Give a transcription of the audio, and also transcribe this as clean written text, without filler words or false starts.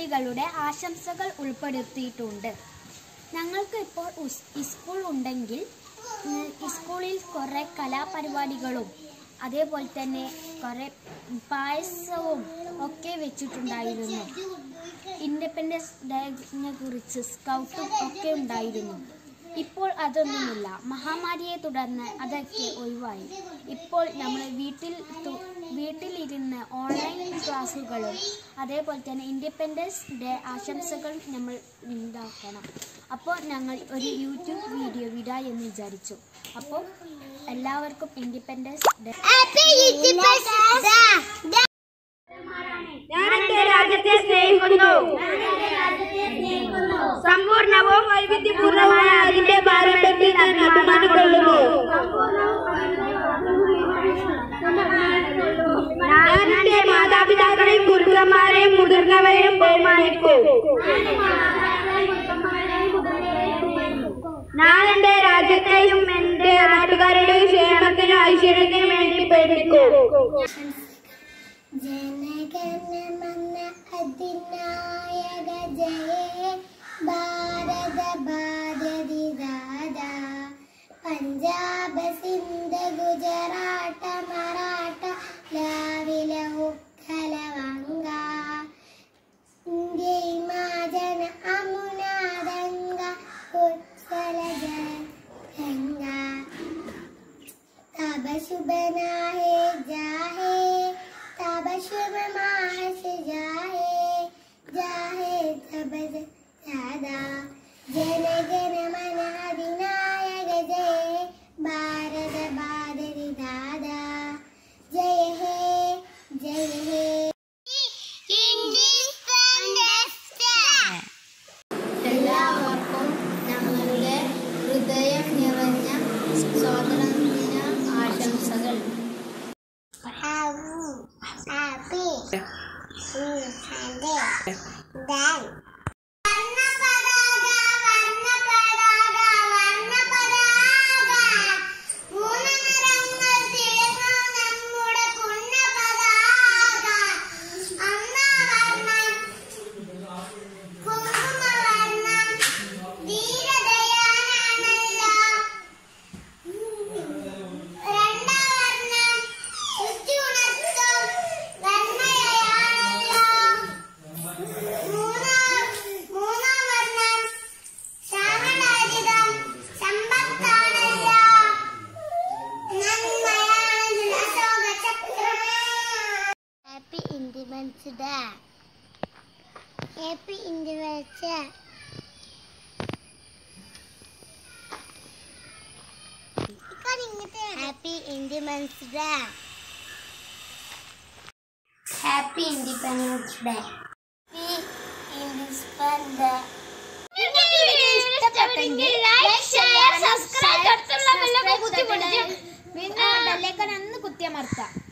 കുട്ടികളുടെ ആശംസകൾ ഉൾപ്പെടുത്തിയിട്ടുണ്ട്. ഞങ്ങൾക്ക് ഇപ്പോൾ സ്കൂൾ ഉണ്ടെങ്കിൽ സ്കൂളിൽ കുറേ കലാപരിപാടികളും അതേപോലെ തന്നെ കുറേ പായസവും ഒക്കെ വെച്ചിട്ടുണ്ടായിരുന്നു. ഇൻഡിപെൻഡൻസ് ഡേനെ കുറിച്ച് സ്കൗട്ടും ഒക്കെ ഉണ്ടായിരുന്നു. ഇപ്പോൾ അതൊന്നുമില്ല. മഹാമാരിയെ തുടർന്ന് അതൊക്കെ ഒഴിവായി. ഇപ്പോൾ നമ്മൾ വീട്ടിലിരുന്ന് ഓൺലൈൻ ക്ലാസ്സുകളും അതേപോലെ തന്നെ ഇൻഡിപെൻഡൻസ് ഡേ ആശംസകൾ നമ്മൾ ഉണ്ടാക്കണം. അപ്പോൾ ഞങ്ങൾ ഒരു യൂട്യൂബ് വീഡിയോ വിടാം എന്ന് വിചാരിച്ചു. അപ്പോൾ എല്ലാവർക്കും ഇൻഡിപെൻഡൻസ് ഡേ. ഞാൻ എൻ്റെ രാജ്യത്തെ സ്നേഹിക്കുന്നു. സമ്പൂർണവും വൈവിധ്യപൂർണമായ അതിന്റെ പാരമ്പര്യത്തിൽ ഞാൻ അഭിമാനം കൊള്ളുന്നു. ഞാൻ എൻ്റെ മാതാപിതാക്കളെയും ഗുരുക്കന്മാരെയും മുതിർന്നവരെയും ബഹുമാനിക്കും. ഞാൻ എൻ്റെ രാജ്യത്തെയും എൻ്റെ നാട്ടുകാരുടെയും ക്ഷേമത്തിനും ഐശ്വര്യത്തിനും വേണ്ടി പ്രയത്നിക്കും. ജനഗണമന അധിനായക ജയ ഭാരത ഭാരതി ദാദാ പഞ്ചാബ് സിന്ധ് ഗുജറാത്ത മറാഠ ദ്രാവിഡ ഉത്കല വംഗ ഇന്ത്യ ഹിമാചല അമുനാദംഗ ഉത്കല ജഗംഗ തബ ശുഭനാഹേ ജാഹേ तब शुभ माह से जाहे तब ज्यादा जन गण मन अधिनायक जय भारत भारति दादा जय हे എല്ലാവർക്കും ഞങ്ങളുടെ ഹൃദയം നിറഞ്ഞ സ്വാതന്ത്ര്യദിന ആശംസകൾ. Happy then Happy Independence Day. Happy Independence Day. Happy Independence Day. Happy Independence Day. ഇഷ്ടപ്പെട്ടെങ്കിൽ ലൈക്ക് ഷെയർ സബ്സ്ക്രൈബ് തൊട്ടുള്ള ബെല്ലൊക്കെ കുത്തി പൊടിച്ച് പിന്നെ ബെല്ലൈക്കൺ ഒന്ന് കുത്തിയമർത്താം.